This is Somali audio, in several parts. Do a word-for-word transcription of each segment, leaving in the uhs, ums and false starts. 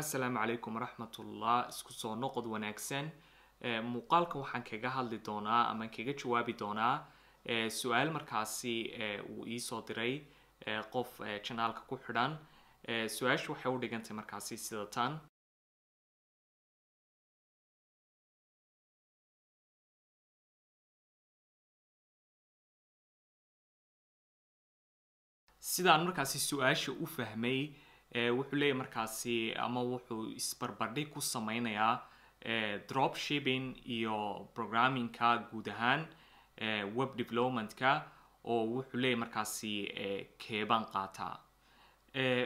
Assalaamu calaykum waraxmatullah. Isku soo noqod wanaagsan. Ee muuqaalkan waxaan kaga hadli doonaa ama kaga jawaabi doonaa ee su'aal markaasi ee uu ii soo diray ee qof ee channelka ku xidhan. Ee su'aashu waxay u dhigantay markaasi sida tan. sidaan markaasi su'aasha u fahmay ee wuxuu leeyahay markaasi ama wuxuu isbarbardhig ku sameynayaa ee dropshipping iyo programmingka guud ahaan ee web developmentka oo wuxuu leeyahay markaasi ee keeban qaata ee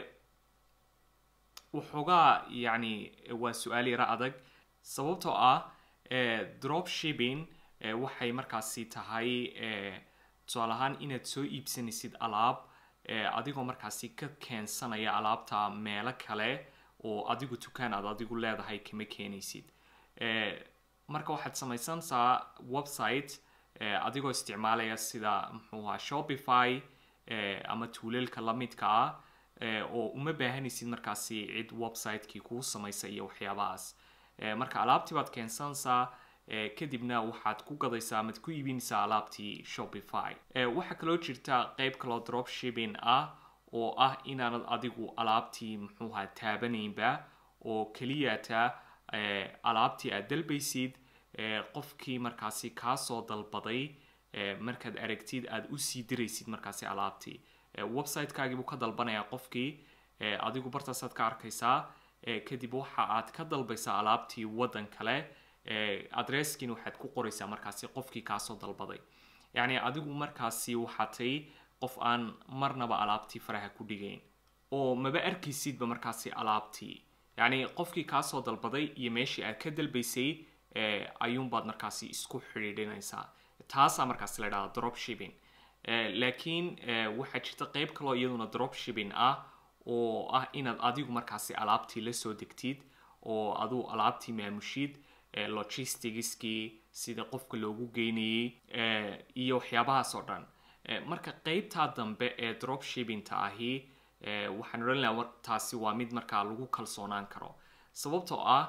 waxoogaa yani waa su'aal yara adag sababtoo ah ee dropshipping ee waxay markaasi tahay ee tusaale ahaan inaad soo iibsanaysid alaab ee adigoo markaasi ka keensanaya alaabta meelo kale oo adigu dukaan aad adigu leedahay kama keenaysid ee marka waxaad samaysanaysaa website ee adigoo isticmaalaya sida muxuu ahaa Shopify ee ama tuulalka la midka ah ee oo uma baahanaysid markaasi cid website-kii kuu samaysa iyo waxyaabahaas ee marka alaabtii baad keensanaysaa ee kadibna waxaad ku gadaysaa ama ku iibinaysaa alaabtii Shopify ee waxa kaloo jirta qayb kale oo dropshipping ah oo ah inaanad adigu alaabtii muxuu ahaa taabanaynba oo kaliya ta ee alaabtii aad dalbaysid ee qofkii markaasi ka soo dalbaday ee markaad aragtid aad u sii diraysid markaasi alaabtii ee website-kaagii buu ka dalbanayaa qofkii ee adigu bartaasaad ka arkaysaa ee kadib waxa aad ka dalbaysaa alaabtii waddan kale ee addresskiin waxaad ku qoraysaa markaasi qofkii ka soo dalbaday yani adigu markaasi waxaatay qof aan marnaba alaabtii faraha ku dhigayn oo maba arkaysidba markaasi alaabtii yani qofkii ka soo dalbaday iyo meeshii aad ka dalbaysay ee ayuunbaad markaasi isku xidhiidhinaysaa taasaa markaasi la yidhahdaa dropshipping ee laakiin ee waxaa jirta qayb kaloo iyaduna dropshipping ah oo ah inaad adigu markaasi alaabtii la soo degtid oo aduu alaabtii maamushid ee logisticskii sida qofka loogu geynayay ee iyo waxyaabahaas oo dhan ee marka qaybta dambe ee dropshippingta ahi ee waxaan oran lahaa taasi waa mid markaa lagu kalsoonaan karo sababtoo ah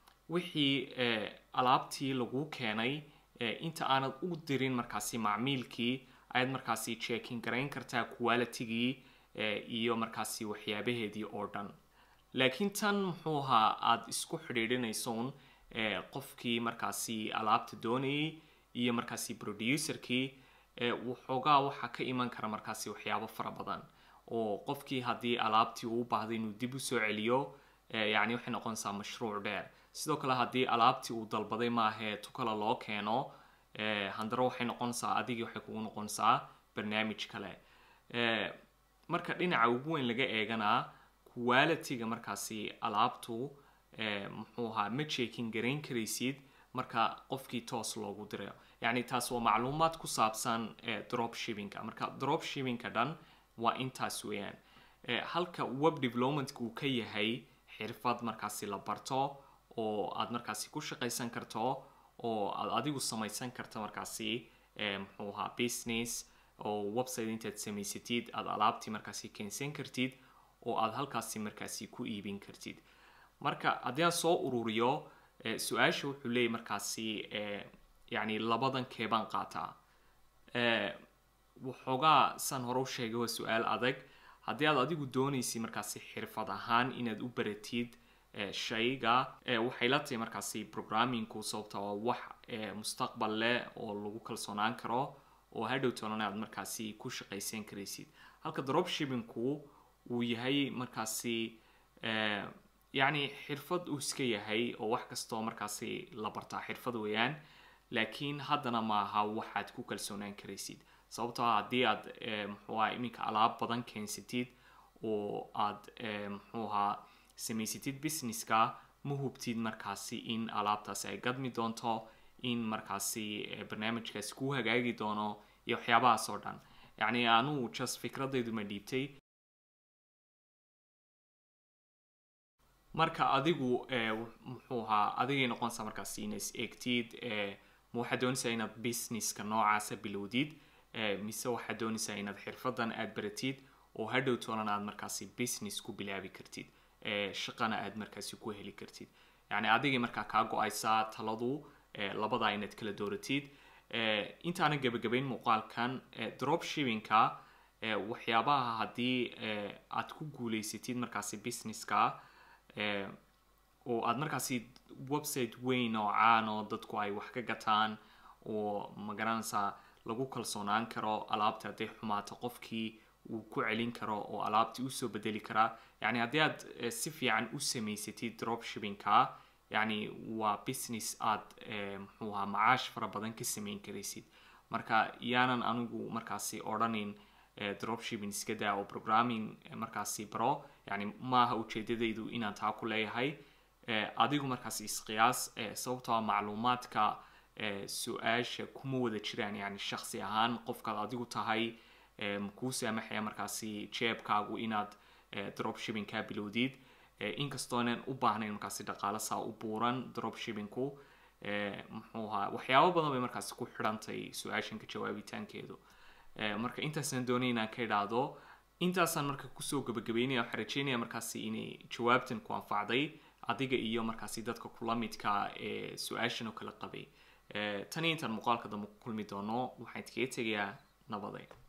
wixii ee alaabtii lagu keenay ee inta aanad u dirin markaasi macmiilkii ayaad markaasi checking garayn kartaa quality-gii ee iyo markaasi waxyaabaheedii oo dhan laakiin tan muxuu ahaa aad isku xidhiidhinaysoon ee qofkii markaasi alaabta doonayay iyo markaasi producerkii ee waxoogaa waxa ka iman kara markaasi waxyaabo fara badan oo qofkii haddii alaabtii uu u baahday inuu dib u soo celiyo ee yani waxay noqonaysaa mashruuc dheer sidoo kale haddii alaabtii uu dalbaday maahee tukala loo keeno ee handaro waxay noqonaysaa adigii waxay kugu noqonaysaa barnaamij kale ee marka dhinaca ugu weyn laga eeganaa quality-ga markaasi alaabtu ee muxuu ahaa ma checking garayn karaysid marka qofkii toos loogu dirayo yani taas waa macluumaad ku saabsan ee dropshippingka marka dropshippingka dhan waa intaas weeyaan ee halka web developmentka uu ka yahay xirfad markaasi la barto oo aad markaasi ku shaqaysan karto oo aad adigu samaysan karto markaasi ee muxuu ahaa business oo website intaad samaysatid aad alaabtii markaasi keensan kartid oo aad halkaasi markaasi ku iibin kartid marka haddii aan soo ururiyo ee su-aasha wuxuu leeyahay markaasi ee yani labadan keebaan qaataa ee waxoogaa san hore u sheegay waa su-aal adag haddii aad adigu doonaysid markaasi xirfad ahaan inaad u baratid ee shayga ee waxay la tahay markaasi programmingku sababta waa wax ee mustaqbal leh oo lagu kalsoonaan karo oo hadhow toona aad markaasi ku shaqaysan karaysid halka dropshippingku uu yahay markaasi ee yani xirfad uu iska yahay oo wax kastoo markaasi la bartaa xirfad weeyaan laakiin haddana maaha waxaad ku kalsoonaan karaysid sababtoo ah haddii aad muxuu ahaa iminka alaab badan keensatid oo aad muxuu ahaa samaysatid businesska ma hubtid markaasi in alaabtaasi ay gadmi doonto in markaasi barnaamijkaasi kuu hagaagi doono iyo waxyaabahaas oo dhan yani anuu just fikradaydu ma dhiibtay marka adigu ee muxuu ahaa adigay noqonaysaa markaasi inaad is eegtid ee ma waxaad doonaysaa inaad businesska noocaasa bilowdid ee mise waxaad doonaysaa inaad xirfadan aad baratid oo hadhow toonan aad markaasi business ku bilaabi kartid shaqana aad markaasi ku heli kartid yani adigii markaa kaa go-aysaa taladu labadaa inaad kala dooratid intaana gabagabayn muuqaalkan dropshippingka waxyaabaha haddii aad ku guulaysatid markaasi businesska oo aad markaasi website weyn oo caan oo dadku ay wax ka gataan oo magaranaysaa lagu kalsoonaan karo alaabta hadday xumaato qofkii uu ku celin karo oo alaabtii usoo bedeli karaa yani haddii aad si fiican u samaysatid dropshippingka yani waa business aad muxuu ahaa macaash fara badan ka samayn karaysid marka yaanan anigu markaasi odhanin dropshipping iska daa oo programming markaasi baro yani maaha ujeedadaydu inaan taa ku leeyahay adigu markaasi isqiyaas sababtoo macluumaadka su-aasha kuma wada jiraan yani shakhsi ahaan qofkaad adigu tahay kuu saamaxaya markaasi jeebkaagu inaad dropshipping kaa bilowdid inkastoonan u baahnayn markaasi dhaqaale saa u buuran dropshippingku muxuu ahaa waxyaabo badan bay markaasi ku xidhantay su-aashan ka jawaabitaankeedu marka intaasaan doonay inaan ka idhaahdo intaasaan marka kusoo gabagabeynaya waxaan rajeynaya markaasi inay jawaabtan ku anfacday adiga iyo markaasi dadka kula midka ee su-aashan oo kala qabay tani intaan muuqaalka dambe ku kulmi doono waxaan idkaga tegayaa nabaday